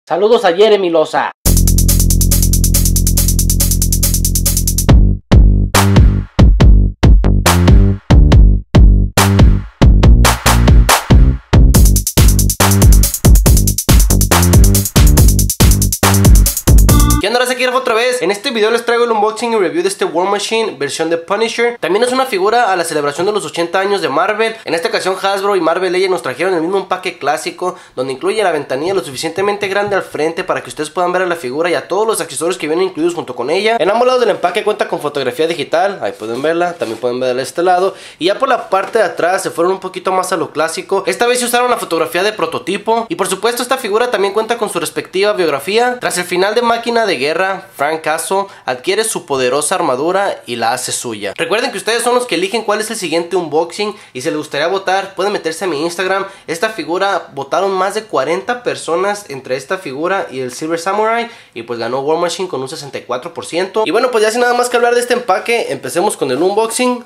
Saludos a Jeremy Loza. ¿Qué onda, raza? Aquí otra vez. En este video les traigo el unboxing y review de este War Machine versión de Punisher. También es una figura a la celebración de los 80 años de Marvel. En esta ocasión Hasbro y Marvel Legends nos trajeron el mismo empaque clásico, donde incluye la ventanilla lo suficientemente grande al frente para que ustedes puedan ver a la figura y a todos los accesorios que vienen incluidos junto con ella. En ambos lados del empaque cuenta con fotografía digital, ahí pueden verla, también pueden verla de este lado. Y ya por la parte de atrás se fueron un poquito más a lo clásico. Esta vez se usaron la fotografía de prototipo. Y por supuesto esta figura también cuenta con su respectiva biografía. Tras el final de Máquina de Guerra, Frank Castle adquiere su poderosa armadura y la hace suya. Recuerden que ustedes son los que eligen cuál es el siguiente unboxing, y si les gustaría votar pueden meterse a mi Instagram. Esta figura votaron más de 40 personas entre esta figura y el Silver Samurai, y pues ganó War Machine con un 64%. Y bueno, pues ya sin nada más que hablar de este empaque, empecemos con el unboxing.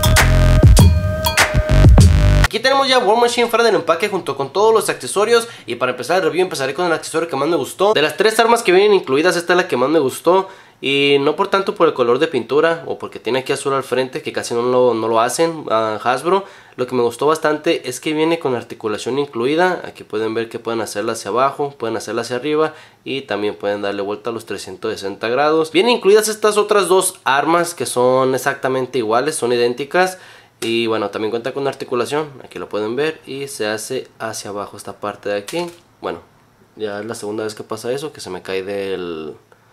Aquí tenemos ya War Machine fuera del empaque junto con todos los accesorios. Y para empezar el review empezaré con el accesorio que más me gustó. De las tres armas que vienen incluidas, esta es la que más me gustó. Y no por tanto por el color de pintura o porque tiene aquí azul al frente, que casi no lo hacen a Hasbro. Lo que me gustó bastante es que viene con articulación incluida. Aquí pueden ver que pueden hacerla hacia abajo, pueden hacerla hacia arriba y también pueden darle vuelta a los 360 grados. Vienen incluidas estas otras dos armas que son exactamente iguales, son idénticas. Y bueno, también cuenta con articulación, aquí lo pueden ver, y se hace hacia abajo esta parte de aquí. Bueno, ya es la segunda vez que pasa eso, que se me cae del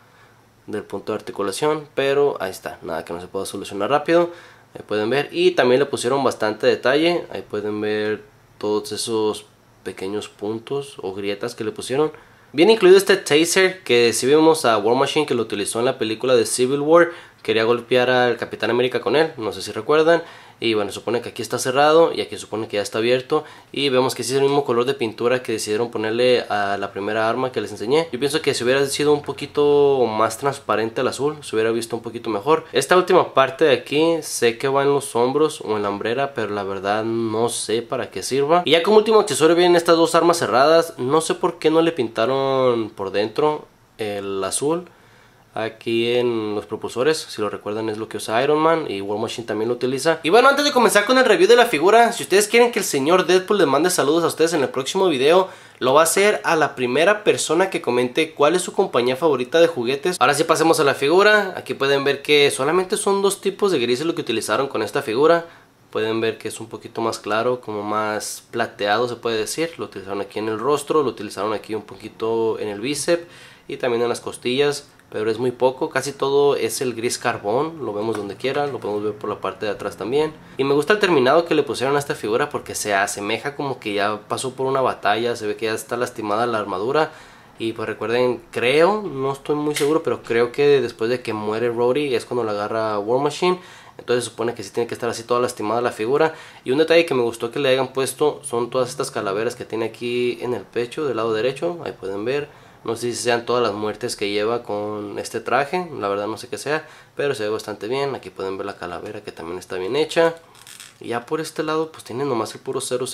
punto de articulación, pero ahí está, nada que no se pueda solucionar rápido. Ahí pueden ver, y también le pusieron bastante detalle, ahí pueden ver todos esos pequeños puntos o grietas que le pusieron. Viene incluido este taser, que si vemos a War Machine que lo utilizó en la película de Civil War, quería golpear al Capitán América con él, no sé si recuerdan. Y bueno, supone que aquí está cerrado y aquí supone que ya está abierto. Y vemos que sí es el mismo color de pintura que decidieron ponerle a la primera arma que les enseñé. Yo pienso que si hubiera sido un poquito más transparente el azul, se hubiera visto un poquito mejor. Esta última parte de aquí sé que va en los hombros o en la hombrera, pero la verdad no sé para qué sirva. Y ya como último accesorio vienen estas dos armas cerradas. No sé por qué no le pintaron por dentro el azul. Aquí en los propulsores, si lo recuerdan, es lo que usa Iron Man, y War Machine también lo utiliza. Y bueno, antes de comenzar con el review de la figura, si ustedes quieren que el señor Deadpool les mande saludos a ustedes en el próximo video, lo va a hacer a la primera persona que comente cuál es su compañía favorita de juguetes. Ahora sí pasemos a la figura. Aquí pueden ver que solamente son dos tipos de grises lo que utilizaron con esta figura. Pueden ver que es un poquito más claro, como más plateado se puede decir. Lo utilizaron aquí en el rostro, lo utilizaron aquí un poquito en el bíceps y también en las costillas, pero es muy poco, casi todo es el gris carbón, lo vemos donde quiera, lo podemos ver por la parte de atrás también. Y me gusta el terminado que le pusieron a esta figura porque se asemeja como que ya pasó por una batalla, se ve que ya está lastimada la armadura. Y pues recuerden, creo, no estoy muy seguro, pero creo que después de que muere Rhodey es cuando la agarra War Machine. Entonces se supone que sí tiene que estar así toda lastimada la figura. Y un detalle que me gustó que le hayan puesto son todas estas calaveras que tiene aquí en el pecho del lado derecho, ahí pueden ver. No sé si sean todas las muertes que lleva con este traje, la verdad no sé qué sea, pero se ve bastante bien. Aquí pueden ver la calavera que también está bien hecha. Y ya por este lado pues tiene nomás el puro 000,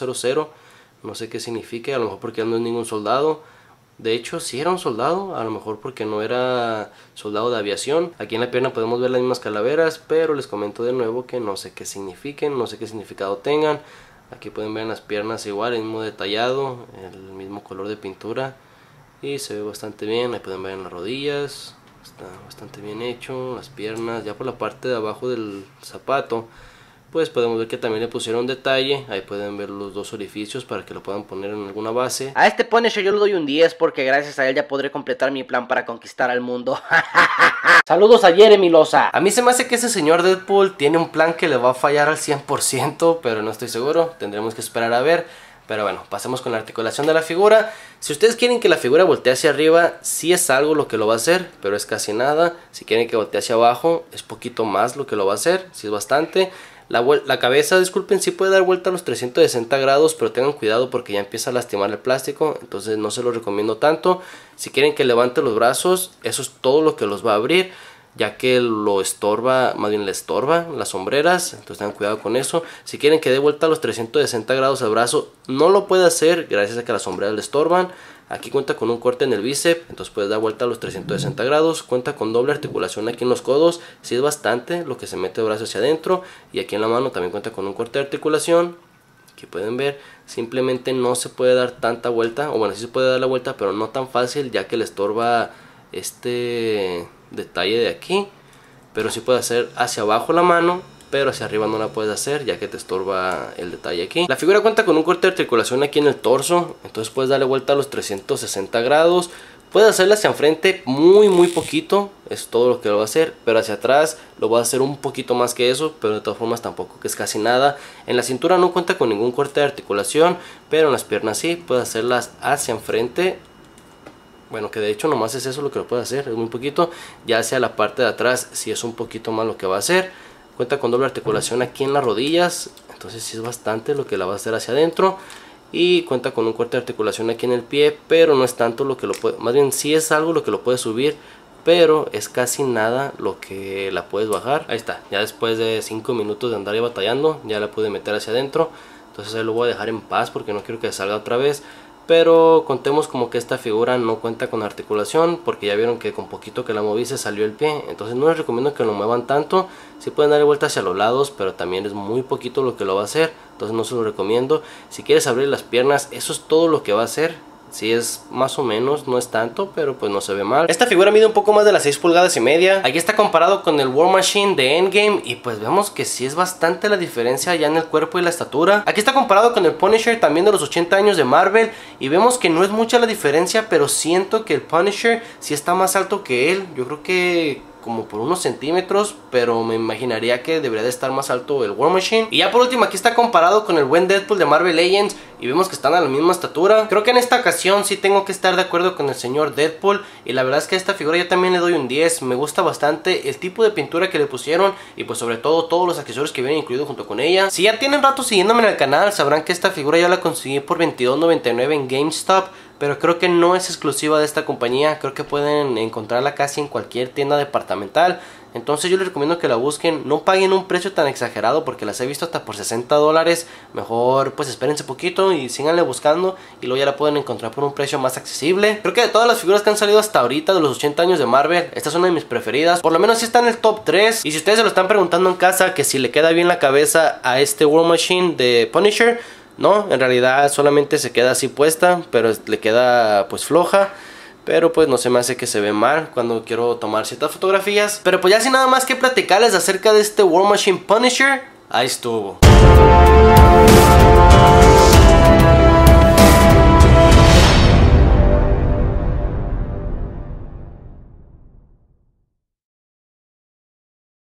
no sé qué significa, a lo mejor porque no es ningún soldado. De hecho sí era un soldado, a lo mejor porque no era soldado de aviación. Aquí en la pierna podemos ver las mismas calaveras, pero les comento de nuevo que no sé qué signifiquen, no sé qué significado tengan. Aquí pueden ver en las piernas igual, el mismo detallado, el mismo color de pintura. Y se ve bastante bien, ahí pueden ver en las rodillas, está bastante bien hecho, las piernas, ya por la parte de abajo del zapato, pues podemos ver que también le pusieron detalle, ahí pueden ver los dos orificios para que lo puedan poner en alguna base. A este Punisher yo le doy un 10 porque gracias a él ya podré completar mi plan para conquistar al mundo. Saludos a Jeremy Loza. A mí se me hace que ese señor Deadpool tiene un plan que le va a fallar al 100%, pero no estoy seguro, tendremos que esperar a ver. Pero bueno, pasemos con la articulación de la figura. Si ustedes quieren que la figura voltee hacia arriba, sí es algo lo que lo va a hacer, pero es casi nada. Si quieren que voltee hacia abajo, es poquito más lo que lo va a hacer, sí es bastante. La cabeza, disculpen, sí puede dar vuelta a los 360 grados, pero tengan cuidado porque ya empieza a lastimar el plástico, entonces no se lo recomiendo tanto. Si quieren que levante los brazos, eso es todo lo que los va a abrir, ya que lo estorba, más bien le estorba las sombreras, entonces tengan cuidado con eso. Si quieren que dé vuelta a los 360 grados al brazo, no lo puede hacer gracias a que las sombreras le estorban. Aquí cuenta con un corte en el bíceps, entonces puedes dar vuelta a los 360 grados. Cuenta con doble articulación aquí en los codos, sí es bastante lo que se mete el brazo hacia adentro. Y aquí en la mano también cuenta con un corte de articulación. Aquí pueden ver, simplemente no se puede dar tanta vuelta, o bueno, sí se puede dar la vuelta, pero no tan fácil, ya que le estorba este detalle de aquí. Pero sí puede hacer hacia abajo la mano, pero hacia arriba no la puedes hacer, ya que te estorba el detalle aquí. La figura cuenta con un corte de articulación aquí en el torso, entonces puedes darle vuelta a los 360 grados. Puedes hacerla hacia enfrente muy poquito, es todo lo que lo va a hacer, pero hacia atrás lo va a hacer un poquito más que eso, pero de todas formas tampoco, que es casi nada. En la cintura no cuenta con ningún corte de articulación, pero en las piernas sí, puedes hacerlas hacia enfrente. Bueno, que de hecho nomás es eso lo que lo puede hacer, es muy poquito. Ya hacia la parte de atrás sí es un poquito más lo que va a hacer. Cuenta con doble articulación aquí en las rodillas, entonces sí es bastante lo que la va a hacer hacia adentro. Y cuenta con un corte de articulación aquí en el pie, pero no es tanto lo que lo puede, más bien sí es algo lo que lo puede subir, pero es casi nada lo que la puedes bajar. Ahí está, ya después de 5 minutos de andar ahí batallando, ya la pude meter hacia adentro. Entonces ahí lo voy a dejar en paz porque no quiero que salga otra vez. Pero contemos como que esta figura no cuenta con articulación, porque ya vieron que con poquito que la moví se salió el pie. Entonces no les recomiendo que lo muevan tanto. Sí pueden darle vuelta hacia los lados, pero también es muy poquito lo que lo va a hacer, entonces no se lo recomiendo. Si quieres abrir las piernas, eso es todo lo que va a hacer. Si es más o menos, no es tanto, pero pues no se ve mal. Esta figura mide un poco más de las 6 pulgadas y media. Aquí está comparado con el War Machine de Endgame, y pues vemos que sí es bastante la diferencia ya en el cuerpo y la estatura. Aquí está comparado con el Punisher también de los 80 años de Marvel, y vemos que no es mucha la diferencia, pero siento que el Punisher sí está más alto que él. Yo creo que como por unos centímetros, pero me imaginaría que debería de estar más alto el War Machine. Y ya por último aquí está comparado con el buen Deadpool de Marvel Legends, y vemos que están a la misma estatura. Creo que en esta ocasión sí tengo que estar de acuerdo con el señor Deadpool, y la verdad es que a esta figura yo también le doy un 10. Me gusta bastante el tipo de pintura que le pusieron, y pues sobre todo todos los accesorios que vienen incluidos junto con ella. Si ya tienen rato siguiéndome en el canal, sabrán que esta figura yo la conseguí por $22.99 en GameStop, pero creo que no es exclusiva de esta compañía. Creo que pueden encontrarla casi en cualquier tienda departamental. Entonces yo les recomiendo que la busquen. No paguen un precio tan exagerado, porque las he visto hasta por $60. Mejor pues espérense poquito y síganle buscando, y luego ya la pueden encontrar por un precio más accesible. Creo que de todas las figuras que han salido hasta ahorita de los 80 años de Marvel, esta es una de mis preferidas. Por lo menos sí está en el top 3. Y si ustedes se lo están preguntando en casa, que si le queda bien la cabeza a este War Machine de Punisher, no, en realidad solamente se queda así puesta, pero le queda pues floja. Pero pues no se me hace que se ve mal cuando quiero tomar ciertas fotografías. Pero pues ya sin nada más que platicarles acerca de este War Machine Punisher, ahí estuvo.